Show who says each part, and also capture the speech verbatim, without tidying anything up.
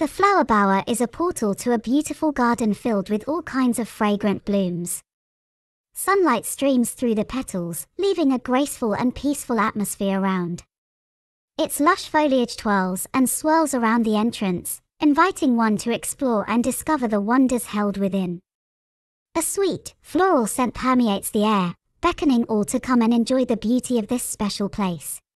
Speaker 1: The flower bower is a portal to a beautiful garden filled with all kinds of fragrant blooms. Sunlight streams through the petals, leaving a graceful and peaceful atmosphere around. Its lush foliage twirls and swirls around the entrance, inviting one to explore and discover the wonders held within. A sweet, floral scent permeates the air, beckoning all to come and enjoy the beauty of this special place.